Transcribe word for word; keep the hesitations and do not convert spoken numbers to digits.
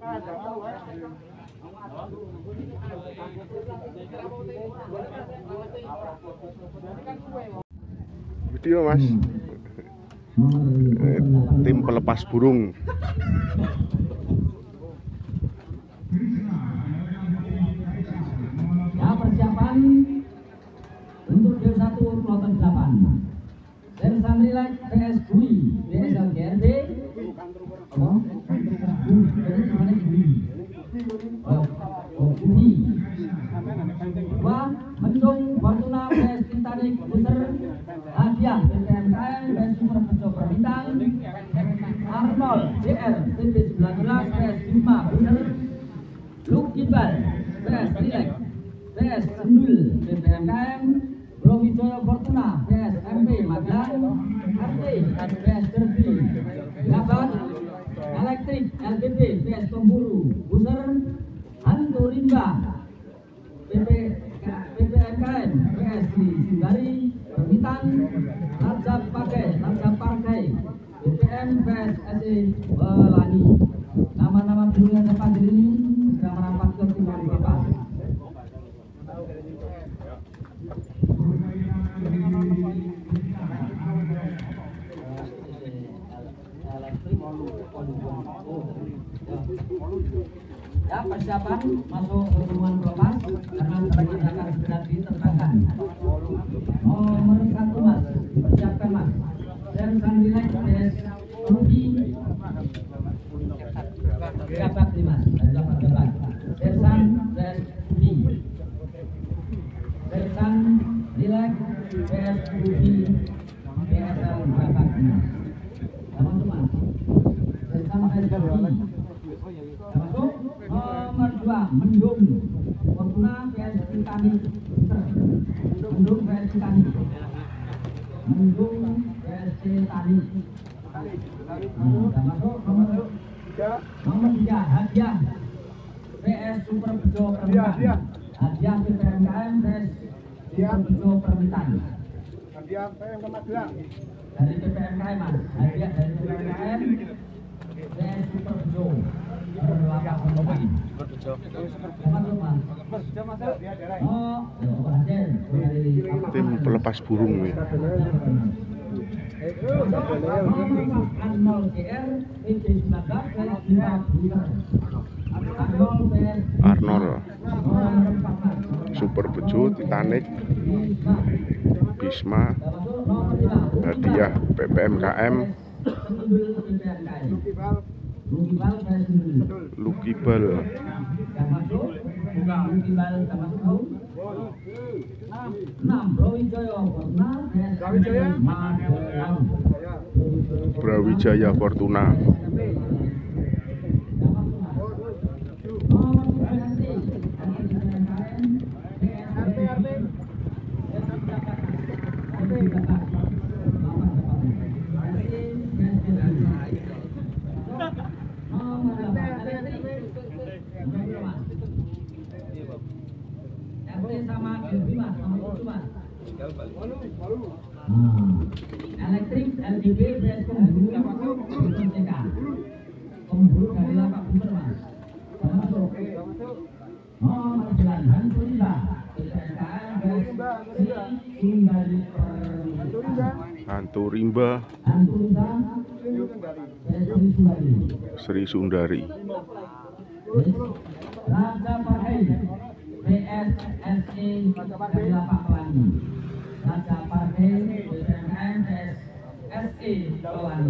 Video mas, tim pelepas burung. Ya, persiapan untuk D satu kloter delapan. Sersan Rilek V S Dwi B S L G R D. Oh, oh, Budi. Dua, Mendung Fortuna V S Titanic Booster. Hadiah P P M K M V S Super Bejo Permintang. Arnold J R T B sembilan belas V S Bima Booster. Lukibal V S Rilek V S Sendul P P M K M. Browijaya Fortuna V S M P Magelang. R T V S Derby Jabat. Elektrik L B B V S Pemburu Booster. Hantu Rimba P P M K M V S Sindari Permitang. Raja Pakai Raja Parkai B P M V S S E Belani. Nama-nama burung yang dapat diri ini sudah merapat ke timur Bapak. Ya, persiapan masuk ke ruangan pelepas karena kita akan segera diterbangkan. Nomor satu mas, persiapkan mas. Sersan Rilek V S Rudi. Jabat lima, jabat jabat. Sersan V S Rudi. Sersan Rilek V S Rudi. V S L jabat lima. Masuk mas. Sersan V S Rudi. Masuk. Nomor dua, Mendung Fortuna V S Titanic. Mendung V S Titanic. Mendung V S Titanic. Nah, masuk nomor nomor tiga, Hadiah V S Super Bejo Permintaan. Hadiah P P M K M V S Super Bejo Permintaan. Hadiah P P M K Magelang. Dari P P M K M mas, hadiah dari P P M K M V S Super Bejo. Tim pelepas burung nih. Arnold Super Bejo Titanic Bisma. Hadiah P P M K M Lukibal. Brawijaya Fortuna. Sama Derby mas, sama itu mas. Elektrik L B B V S Pemburu C K. Pemburu dari lapak bumper mas. Masuk. Nomor sembilan, Hantu Rimba P P M K M V S Sundari. Hantu Rimba Hantu Rimba Sri Sundari. Raja Parhai P S S E dari lapak Pelani. Raja Parhai P P M K M V S S E Pelani.